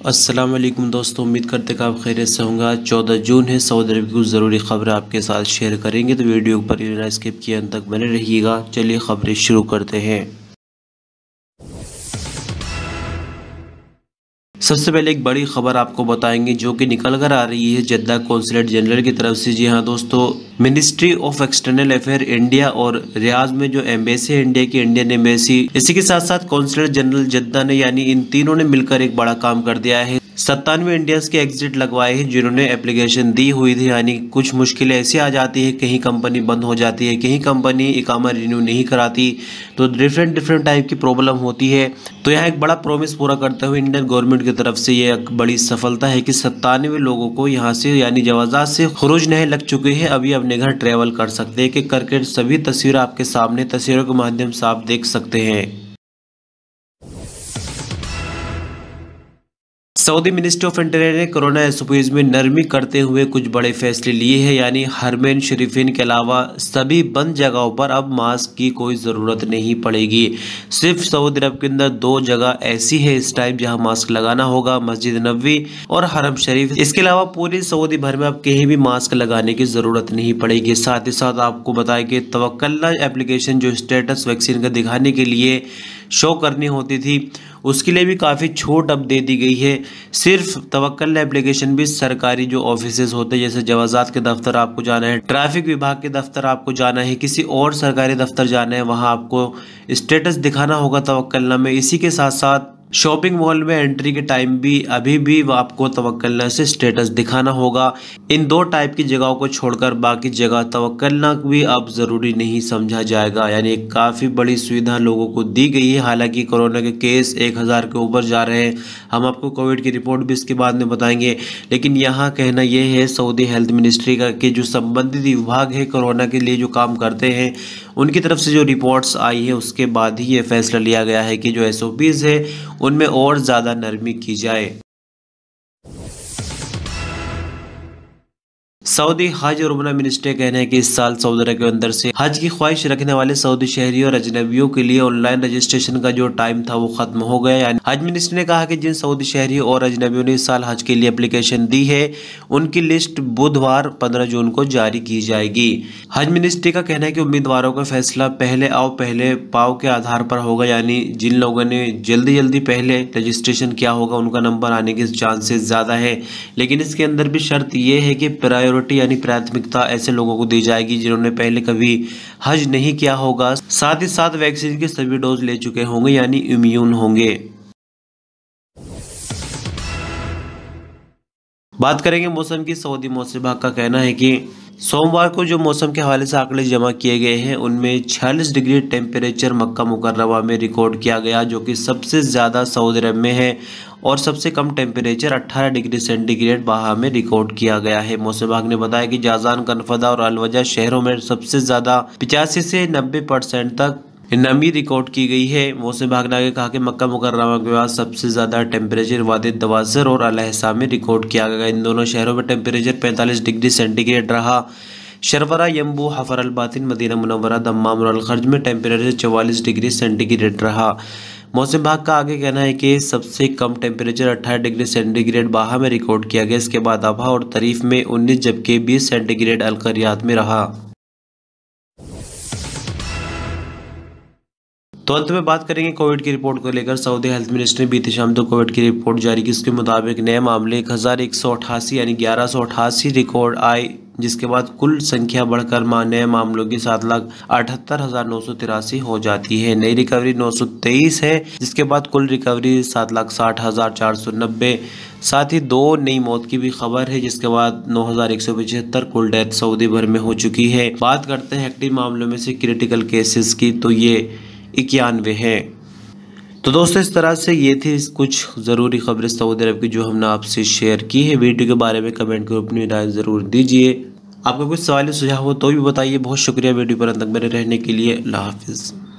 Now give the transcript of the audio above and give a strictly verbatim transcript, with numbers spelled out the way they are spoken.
अस्सलाम वालेकुम दोस्तों, उम्मीद करते कि आप खैरियत से होंगे। आज चौदह जून है। सऊदी अरब की कुछ ज़रूरी खबरें आपके साथ शेयर करेंगे, तो वीडियो पर बिना स्किप किए अंत तक बने रहिएगा। चलिए खबरें शुरू करते हैं। सबसे पहले एक बड़ी खबर आपको बताएंगे जो कि निकल कर आ रही है जद्दा कौंसलेट जनरल की तरफ से। जी हाँ दोस्तों, ministry of external affair India और रियाज में जो एम्बेसी है इंडिया की, इंडियन एम्बेसी, इसी के साथ साथ कौंसलेट जनरल जद्दा ने, यानी इन तीनों ने मिलकर एक बड़ा काम कर दिया है। सत्तानवे इंडियंस के एग्जिट लगवाए हैं जिन्होंने एप्लीकेशन दी हुई थी। यानी कुछ मुश्किलें ऐसी आ जाती है, कहीं कंपनी बंद हो जाती है, कहीं कंपनी इकामा रिन्यू नहीं कराती, तो डिफरेंट डिफरेंट टाइप की प्रॉब्लम होती है। तो यहाँ एक बड़ा प्रॉमिस पूरा करते हुए इंडियन गवर्नमेंट की तरफ से ये एक बड़ी सफलता है कि सत्तानवे लोगों को यहाँ से यानी जवाजात से खुरूज नहीं लग चुके हैं, अभी अपने घर ट्रेवल कर सकते हैं। कि करके सभी तस्वीर आपके सामने तस्वीरों के माध्यम से आप देख सकते हैं। सऊदी मिनिस्ट्री ऑफ इंटीरियर ने कोरोना एसओपीज में नरमी करते हुए कुछ बड़े फैसले लिए हैं। यानी हरमैन शरीफीन के अलावा सभी बंद जगहों पर अब मास्क की कोई ज़रूरत नहीं पड़ेगी। सिर्फ सऊदी अरब के अंदर दो जगह ऐसी है इस टाइप जहां मास्क लगाना होगा, मस्जिद नबवी और हरम शरीफ। इसके अलावा पूरी सऊदी भर में अब कहीं भी मास्क लगाने की ज़रूरत नहीं पड़ेगी। साथ ही साथ आपको बताएं कि तवक्कलना एप्लीकेशन जो स्टेटस वैक्सीन का दिखाने के लिए शो करनी होती थी, उसके लिए भी काफ़ी छूट अब दे दी गई है। सिर्फ तवक्कल एप्लीकेशन भी सरकारी जो ऑफिसेज होते हैं, जैसे जवाजात के दफ्तर आपको जाना है, ट्रैफिक विभाग के दफ्तर आपको जाना है, किसी और सरकारी दफ्तर जाना है, वहां आपको स्टेटस दिखाना होगा तवक्कलना में। इसी के साथ साथ शॉपिंग मॉल में एंट्री के टाइम भी अभी भी आपको तवक्कलना से स्टेटस दिखाना होगा। इन दो टाइप की जगहों को छोड़कर बाकी जगह तवक्कलना भी अब ज़रूरी नहीं समझा जाएगा। यानी काफ़ी बड़ी सुविधा लोगों को दी गई है। हालांकि कोरोना के केस एक हज़ार के ऊपर जा रहे हैं, हम आपको कोविड की रिपोर्ट भी इसके बाद में बताएंगे। लेकिन यहाँ कहना यह है सऊदी हेल्थ मिनिस्ट्री का कि जो संबंधित विभाग है कोरोना के लिए जो काम करते हैं, उनकी तरफ से जो रिपोर्ट्स आई है उसके बाद ही ये फैसला लिया गया है कि जो एसओपीज है उनमें और ज़्यादा नरमी की जाए। सऊदी हज और उमरा मिनिस्ट्री का कहना है कि इस साल सऊदी अरब के अंदर से हज की ख्वाहिश रखने वाले सऊदी शहरियों और अजनबियों के लिए ऑनलाइन रजिस्ट्रेशन का जो टाइम था वो खत्म हो गया। यानी हज मिनिस्ट्री ने कहा कि जिन सऊदी शहरियों और अजनबियों ने इस साल हज के लिए एप्लीकेशन दी है, उनकी लिस्ट बुधवार पंद्रह जून को जारी की जाएगी। हज मिनिस्ट्री का कहना है कि उम्मीदवारों का फैसला पहले आओ पहले पाओ के आधार पर होगा। यानी जिन लोगों ने जल्दी जल्दी पहले रजिस्ट्रेशन किया होगा उनका नंबर आने के चांसेस ज़्यादा है। लेकिन इसके अंदर भी शर्त यह है कि प्रायोरिटी यानी प्राथमिकता ऐसे लोगों को दी जाएगी जिन्होंने पहले कभी हज नहीं किया होगा, साथ ही साथ वैक्सीन के सभी डोज ले चुके होंगे यानी इम्यून होंगे। बात करेंगे मौसम की। सऊदी मौसम विभाग का कहना है कि सोमवार को जो मौसम के हवाले से आंकड़े जमा किए गए हैं उनमें छियालीस डिग्री टेम्परेचर मक्का मुकर्रमा में रिकॉर्ड किया गया, जो कि सबसे ज़्यादा सऊदी अरब में है, और सबसे कम टेम्परेचर अठारह डिग्री सेंटीग्रेड बाहा में रिकॉर्ड किया गया है। मौसम विभाग ने बताया कि जाजान, कनफदा और अलवजा शहरों में सबसे ज़्यादा पिचासी से नब्बे परसेंट तक नमी रिकॉर्ड की गई है। मौसम विभाग ने आगे कहा कि मक्का मुकर्रमा के बाद सबसे ज़्यादा टेम्परेचर वादी दवासर और अलहसा में रिकॉर्ड किया गया। इन दोनों शहरों में टेम्परेचर पैंतालीस डिग्री सेंटीग्रेड रहा। Sharurah, Yanbu, Hafar Albatin, Medina Munawwara, Dammam और अलखर्ज में टेम्परेचर चौवालीस डिग्री सेंटीग्रेड रहा। मौसम विभाग का आगे कहना है कि सबसे कम टेम्परेचर अठारह डिग्री सेंटीग्रेड बाहा में रिकॉर्ड किया गया। इसके बाद अबहा और तरीफ में उन्नीस जबकि बीस सेंटीग्रेड अलकरियात में रहा। तो अंत में बात करेंगे कोविड की रिपोर्ट को लेकर। सऊदी हेल्थ मिनिस्ट्री ने बीती शाम तो कोविड की रिपोर्ट जारी की। इसके मुताबिक नए मामले एक हज़ार एक सौ अठासी यानी ग्यारह सौ अठासी रिकॉर्ड आए, जिसके बाद कुल संख्या बढ़कर नए मामलों की सात लाख अठहत्तर हजार नौ सौ तिरासी हो जाती है। नई रिकवरी नौ सौ तेईस है, जिसके बाद कुल रिकवरी सात लाख साठ हजार चार सौ नब्बे। साथ ही दो नई मौत की भी खबर है, जिसके बाद नौ हजार एक सौ पचहत्तर कुल डेथ सऊदी भर में हो चुकी है। बात करते हैं एक्टिव मामलों में से क्रिटिकल केसेस की, तो ये इक्यानवे है। तो दोस्तों इस तरह से ये थी कुछ ज़रूरी खबरें सऊदी अरब की जो हमने आपसे शेयर की है। वीडियो के बारे में कमेंट कर अपनी राय ज़रूर दीजिए। आपका कुछ सवाल सुझाव हो तो भी बताइए। बहुत शुक्रिया वीडियो पर अंत तक बने रहने के लिए। अल्लाह हाफिज़।